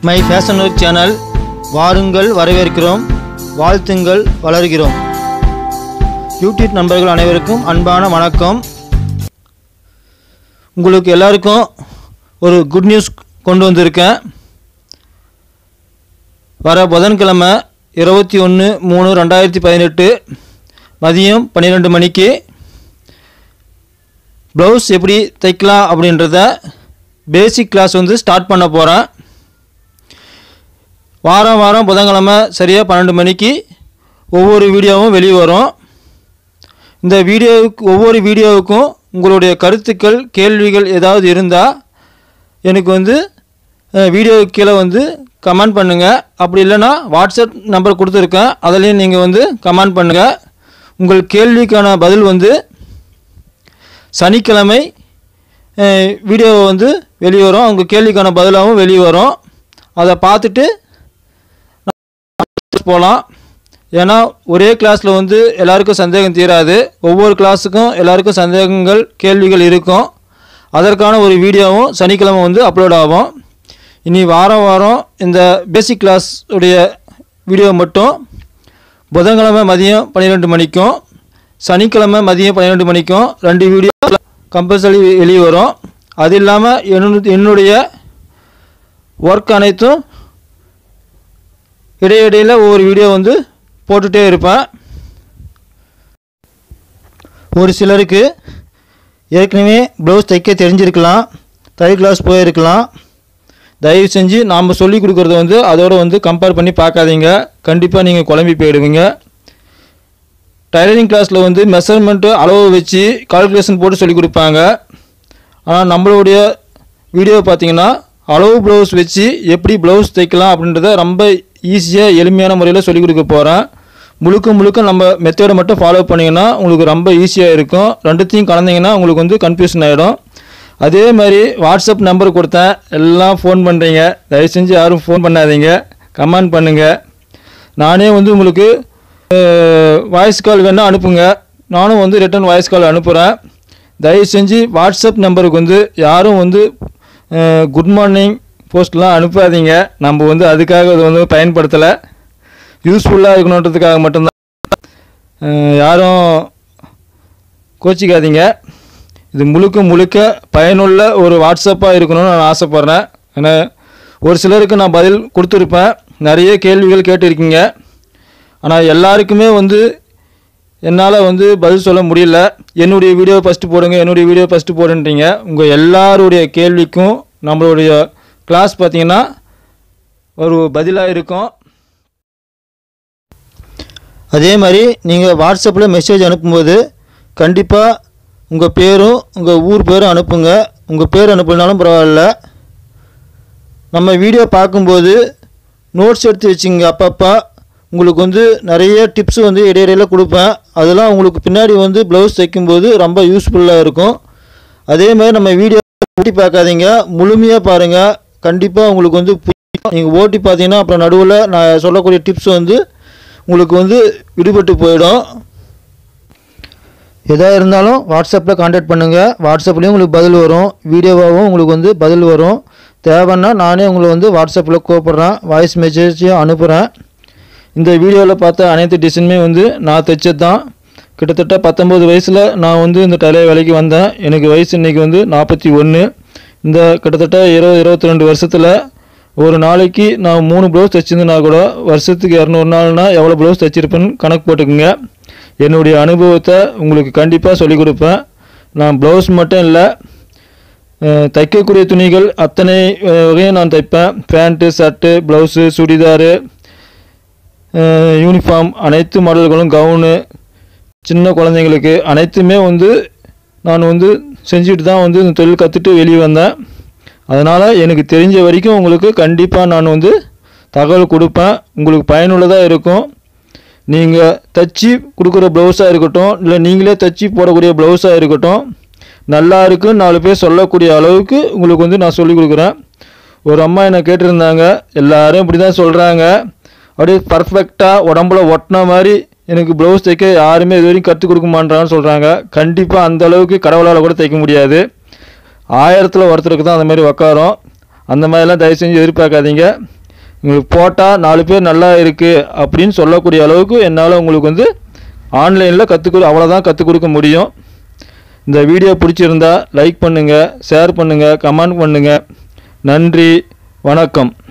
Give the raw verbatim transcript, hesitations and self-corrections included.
My fashion work channel வாருங்கள் வரவேற்கிறோம் வாழ்த்துங்கள் வளர்கிறோம். யூடியூப் நண்பர்கள் அனைவருக்கும் அன்பான வணக்கம். உங்களுக்கு எல்லாருக்கும் ஒரு குட் நியூஸ் கொண்டு வந்திருக்கேன். வர புதன்கிழமை இருபத்தி ஒன்று மூணு ரெண்டாயிரத்தி பதினெட்டு மதியம் பன்னிரெண்டு மணிக்கு ப்ளவுஸ் எப்படி தைக்கலாம் அப்படின்றத பேசிக் கிளாஸ் வந்து ஸ்டார்ட் பண்ண போகிறேன். வாரம் வாரம் புதன்கிழமை சரியாக பன்னெண்டு மணிக்கு ஒவ்வொரு வீடியோவும் வெளியே வரும். இந்த வீடியோவுக்கு ஒவ்வொரு வீடியோவுக்கும் உங்களுடைய கருத்துக்கள் கேள்விகள் ஏதாவது இருந்தால் எனக்கு வந்து வீடியோவுக்கு கீழே வந்து கமெண்ட் பண்ணுங்கள். அப்படி இல்லைன்னா வாட்ஸ்அப் நம்பர் கொடுத்துருக்கேன், அதுலேயும் நீங்கள் வந்து கமெண்ட் பண்ணுங்கள். உங்கள் கேள்விக்கான பதில் வந்து சனிக்கிழமை வீடியோ வந்து வெளியே வரும். உங்கள் கேள்விக்கான பதிலாகவும் வெளியே வரும். அதை பார்த்துட்டு போகலாம். ஏன்னா ஒரே கிளாஸில் வந்து எல்லாருக்கும் சந்தேகம் தீராது. ஒவ்வொரு கிளாஸுக்கும் எல்லாருக்கும் சந்தேகங்கள் கேள்விகள் இருக்கும். அதற்கான ஒரு வீடியோவும் சனிக்கிழமை வந்து அப்லோட் ஆகும். இனி வாரம் வாரம் இந்த பேசிக் கிளாஸ் உடைய வீடியோ மட்டும் புதன்கிழமை மதியம் பன்னிரெண்டு மணிக்கும் சனிக்கிழமை மதியம் பன்னிரெண்டு மணிக்கும் ரெண்டு வீடியோ கம்பல்சரி வெளியே வரும். அது இல்லாமல் என்னுடைய ஒர்க் அனைத்தும் இடையிடையில் ஒவ்வொரு வீடியோ வந்து போட்டுகிட்டே இருப்பேன். ஒரு சிலருக்கு ஏற்கனவே ப்ளவுஸ் தைக்க தெரிஞ்சிருக்கலாம், தையல் கிளாஸ் போயிருக்கலாம். தயவு செஞ்சு நாம் சொல்லி கொடுக்குறத வந்து அதோடு வந்து கம்பேர் பண்ணி பார்க்காதீங்க. கண்டிப்பாக நீங்கள் குழம்பி போயிடுவீங்க. டைலரிங் கிளாஸில் வந்து மெஷர்மெண்ட்டு அளவு வச்சு கால்குலேஷன் போட்டு சொல்லி கொடுப்பாங்க. ஆனால் நம்மளுடைய வீடியோ பார்த்திங்கன்னா அளவு ப்ளவுஸ் வச்சு எப்படி ப்ளவுஸ் தைக்கலாம் அப்படின்றத ரொம்ப ஈஸியாக எளிமையான முறையில் சொல்லிக் கொடுக்க போகிறேன். முழுக்க முழுக்க நம்ம மெத்தடை மட்டும் ஃபாலோ பண்ணிங்கன்னா உங்களுக்கு ரொம்ப ஈஸியாக இருக்கும். ரெண்டுத்தையும் கலந்தீங்கன்னா உங்களுக்கு வந்து கன்ஃபியூஷன் ஆகிடும். அதே மாதிரி வாட்ஸ்அப் நம்பர் கொடுத்தேன், எல்லாம் ஃபோன் பண்ணுறீங்க. தயவு செஞ்சு யாரும் ஃபோன் பண்ணாதீங்க, கமெண்ட் பண்ணுங்கள். நானே வந்து உங்களுக்கு வாய்ஸ் கால் வேணால் அனுப்புங்க, நானும் வந்து ரிட்டன் வாய்ஸ் கால் அனுப்புகிறேன். தயவு செஞ்சு வாட்ஸ்அப் நம்பருக்கு வந்து யாரும் வந்து குட் மார்னிங் போஸ்ட்லாம் அனுப்பாதீங்க. நம்ம வந்து அதுக்காக அது வந்து பயன்படுத்தலை, யூஸ்ஃபுல்லாக இருக்கணுன்றதுக்காக மட்டும்தான். யாரும் கோச்சிக்காதீங்க. இது முழுக்க முழுக்க பயனுள்ள ஒரு வாட்ஸ்அப்பாக இருக்கணும்னு நான் ஆசைப்பட்றேன். ஏன்னா ஒரு சிலருக்கு நான் பதில் கொடுத்துருப்பேன், நிறைய கேள்விகள் கேட்டிருக்கீங்க. ஆனால் எல்லாருக்குமே வந்து என்னால் வந்து பதில் சொல்ல முடியல. என்னுடைய வீடியோ ஃபஸ்ட்டு போடுங்க, என்னுடைய வீடியோ ஃபஸ்ட்டு போடுன்றீங்க. உங்கள் எல்லாருடைய கேள்விக்கும் நம்மளுடைய கிளாஸ் பார்த்திங்கன்னா ஒரு பதிலாக இருக்கும். அதே மாதிரி நீங்கள் வாட்ஸ்அப்பில் மெசேஜ் அனுப்பும்போது கண்டிப்பாக உங்கள் பேரும் உங்கள் ஊர் பேரும் அனுப்புங்க. உங்கள் பேர் அனுப்புனாலும் பரவாயில்ல. நம்ம வீடியோ பார்க்கும்போது நோட்ஸ் எடுத்து வச்சுங்க. அப்பப்போ உங்களுக்கு வந்து நிறைய டிப்ஸ் வந்து இடையிடையில் கொடுப்பேன். அதெல்லாம் உங்களுக்கு பின்னாடி வந்து ப்ளவுஸ் தைக்கும்போது ரொம்ப யூஸ்ஃபுல்லாக இருக்கும். அதே மாதிரி நம்ம வீடியோ ஓட்டி பார்க்காதீங்க, முழுமையாக பாருங்கள். கண்டிப்பாக உங்களுக்கு வந்து நீங்கள் ஓட்டி பார்த்தீங்கன்னா அப்புறம் நடுவில் நான் சொல்லக்கூடிய டிப்ஸ் வந்து உங்களுக்கு வந்து விடுபட்டு போயிடும். எதாக இருந்தாலும் வாட்ஸ்அப்பில் கான்டாக்ட் பண்ணுங்கள். வாட்ஸ்அப்லேயும் உங்களுக்கு பதில் வரும், வீடியோவாகவும் உங்களுக்கு வந்து பதில் வரும். தேவைன்னா நானே உங்களை வந்து வாட்ஸ்அப்பில் கூப்பிட்றேன், வாய்ஸ் மெசேஜையும் அனுப்புகிறேன். இந்த வீடியோவில் பார்த்த அனைத்து டிசைனுமே வந்து நான் தைச்சது தான். கிட்டத்தட்ட பத்தொம்பது வயசில் நான் வந்து இந்த டைலர் வேலைக்கு வந்தேன். எனக்கு வயசு இன்றைக்கி வந்து நாற்பத்தி ஒன்று. இந்த கிட்டத்தட்ட இருபது இருபத்தி ரெண்டு வருஷத்தில் ஒரு நாளைக்கு நான் மூணு ப்ளவுஸ் தைச்சிருந்தேன்னா கூட வருஷத்துக்கு இரநூறு நாள்னால் எவ்வளோ ப்ளவுஸ் தைச்சிருப்பேன்னு கணக்கு போட்டுக்குங்க. என்னுடைய அனுபவத்தை உங்களுக்கு கண்டிப்பாக சொல்லிக் கொடுப்பேன். நான் ப்ளவுஸ் மட்டும் இல்லை, தைக்கக்கூடிய துணிகள் அத்தனை வகையும் நான் தைப்பேன். Pant, shirt, blouse, churidar, uniform, அனைத்து மாடல்களும், கவுனு, சின்ன குழந்தைங்களுக்கு அனைத்துமே வந்து நான் வந்து செஞ்சுட்டு தான் வந்து இந்த தொழில் கற்றுட்டு வெளியே வந்தேன். அதனால் எனக்கு தெரிஞ்ச வரைக்கும் உங்களுக்கு கண்டிப்பாக நான் வந்து தகவல் கொடுப்பேன். உங்களுக்கு பயனுள்ளதாக இருக்கும். நீங்கள் தைச்சி கொடுக்குற ப்ளவுஸாக இருக்கட்டும், இல்லை நீங்களே தைச்சி போடக்கூடிய ப்ளவுஸாக இருக்கட்டும், நல்லா இருக்குன்னு நாலு பேர் சொல்லக்கூடிய அளவுக்கு உங்களுக்கு வந்து நான் சொல்லிக் கொடுக்குறேன். ஒரு அம்மா என்னை கேட்டிருந்தாங்க, எல்லோரும் இப்படி தான் சொல்கிறாங்க, அப்படியே பர்ஃபெக்டாக உடம்புல ஒட்டின மாதிரி எனக்கு ப்ளவுஸ் தைக்க யாருமே இது வரைக்கும் கற்றுக் கொடுக்க மாட்டாங்கன்னு சொல்கிறாங்க. கண்டிப்பாக அந்தளவுக்கு கடவுளால் கூட தைக்க முடியாது. ஆயிரத்தில் ஒருத்தருக்கு தான் அந்த மாதிரி உக்காரும். அந்த மாதிரிலாம் தயவு செஞ்சு எதிர்பார்க்காதீங்க. உங்களுக்கு போட்டால் நாலு பேர் நல்லா இருக்குது அப்படின்னு சொல்லக்கூடிய அளவுக்கு என்னால் உங்களுக்கு வந்து ஆன்லைனில் கற்றுக் கொடு அவ்வளோதான் கற்றுக் கொடுக்க முடியும். இந்த வீடியோ பிடிச்சிருந்தா லைக் பண்ணுங்கள், ஷேர் பண்ணுங்கள், கமெண்ட் பண்ணுங்கள். நன்றி, வணக்கம்.